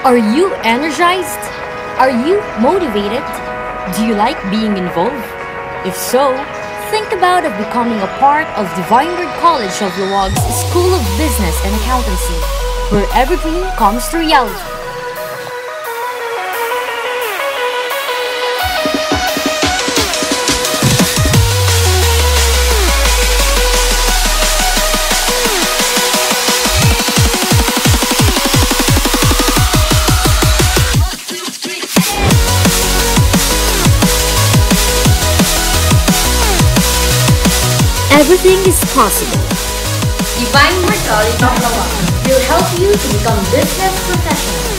Are you energized? Are you motivated? Do you like being involved? If so, think about becoming a part of the Vineyard College of Luwag's School of Business and Accountancy, where every dream comes to reality. Everything is possible. Divine College of Law will help you to become business professionals.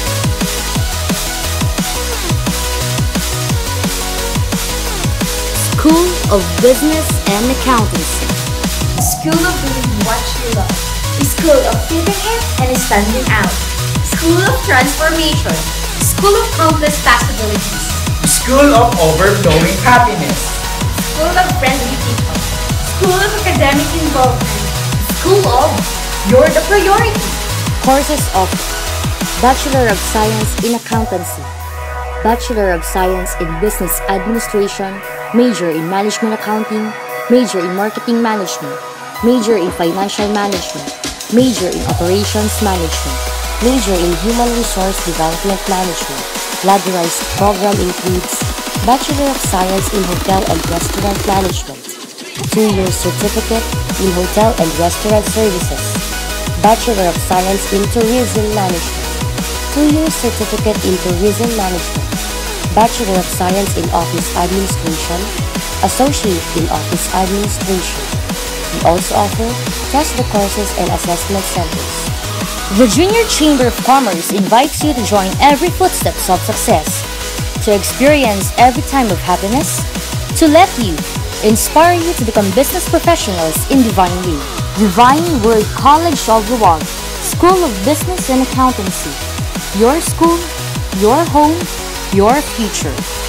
School of Business and Accountancy. School of doing what you love. School of fitting in and standing out. School of transformation. School of countless possibilities. School of overflowing happiness. School of friendly people. School of academic involvement. School of You're the Priority. Courses of Bachelor of Science in Accountancy, Bachelor of Science in Business Administration, Major in Management Accounting, Major in Marketing Management, Major in Financial Management, Major in Operations Management, Major in Human Resource Development Management. Ladderized program includes Bachelor of Science in Hotel and Restaurant Management, 2-year certificate in Hotel and Restaurant Services, Bachelor of Science in Tourism Management, 2-year certificate in Tourism Management, Bachelor of Science in Office Administration, Associate in Office Administration. We also offer test the courses and assessment centers. The Junior Chamber of Commerce invites you to join every footsteps of success, to experience every time of happiness, to let you inspire you to become business professionals in Divine Way. Divine Word College of Luwag, School of Business and Accountancy. Your school, your home, your future.